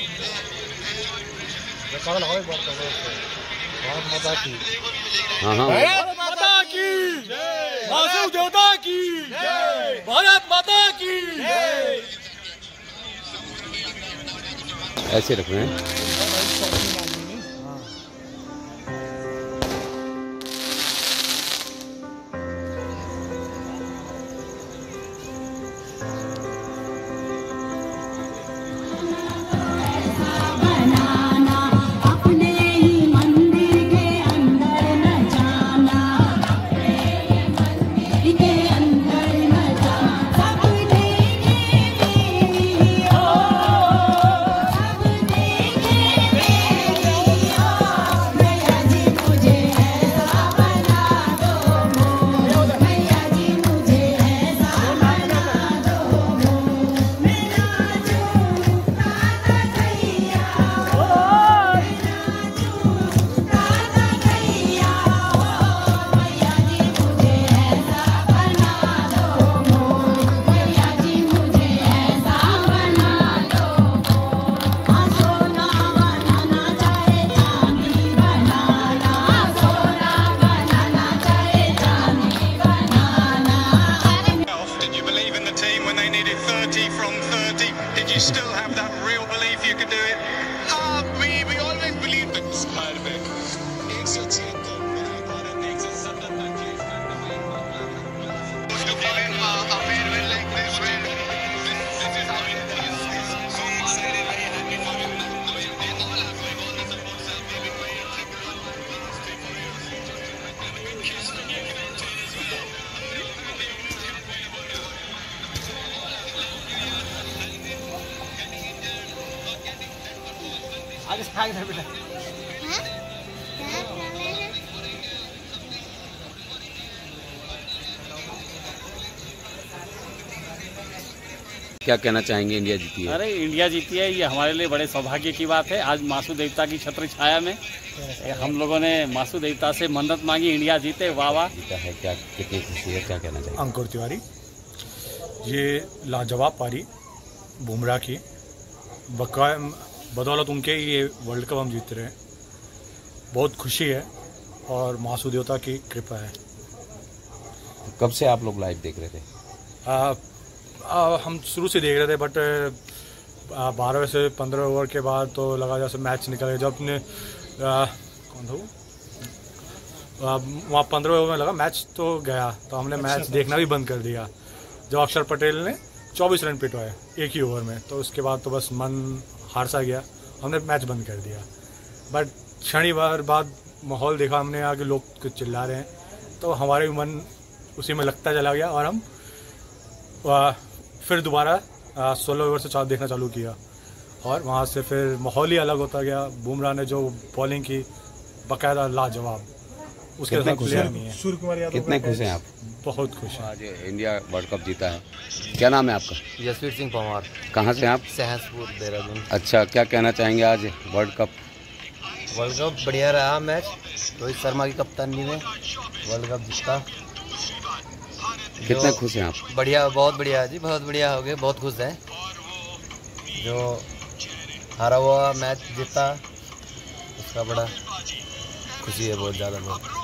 भारत माता की। हाँ हाँ, भारत माता की, वासुदेव देवता की, भारत माता की। ऐसे रख रहे हैं। Did you still have that real belief you could do it? We always believed that kind of it. आगे बेटा। क्या कहना चाहेंगे? इंडिया जीती है। अरे इंडिया जीती है, ये हमारे लिए बड़े सौभाग्य की बात है। आज मासू देवता की छत्र छाया में हम लोगों ने मासू देवता से मन्नत मांगी, इंडिया जीते। वाह वाह। जीता है, क्या कितनी खुशी है, क्या कहना चाहिए? अंकुर तिवारी, ये लाजवाब पारी बुमराह की बदौलत उनके ये वर्ल्ड कप हम जीत रहे हैं। बहुत खुशी है और मासू देवता की कृपा है। कब से आप लोग लाइव देख रहे थे? हम शुरू से देख रहे थे, बट 12 से 15 ओवर के बाद तो लगा जैसे मैच निकल गया। जब ने कौन था वहाँ 15 ओवर में लगा मैच तो गया, तो हमने मैच देखना भी बंद कर दिया। जब अक्षर पटेल ने 24 रन पिटवाए एक ही ओवर में, तो उसके बाद तो बस मन हार सा गया, हमने मैच बंद कर दिया। बट क्षण भर बाद माहौल देखा हमने, आगे लोग कुछ चिल्ला रहे हैं, तो हमारे भी मन उसी में लगता चला गया और हम फिर दोबारा 16 ओवर से देखना चालू किया और वहाँ से फिर माहौल ही अलग होता गया। बुमराह ने जो बॉलिंग की बाकायदा लाजवाब, उसके साथ प्लेयर नहीं है। कितने खुश हैं आप? बहुत खुश हैं। आज इंडिया वर्ल्ड कप जीता है। क्या नाम है आपका? जसवीर सिंह परमार। कहाँ से आप? सहसपुर, देहरादून। अच्छा, क्या कहना चाहेंगे आज वर्ल्ड कप? वर्ल्ड कप बढ़िया रहा मैच, रोहित शर्मा की कप्तानी में वर्ल्ड कप जीता। कितने खुश हैं आप? बढ़िया, बहुत बढ़िया जी, बहुत बढ़िया हो गए, बहुत खुश हैं। जो हारा हुआ मैच जीता उसका बड़ा खुशी है, बहुत ज़्यादा। बहुत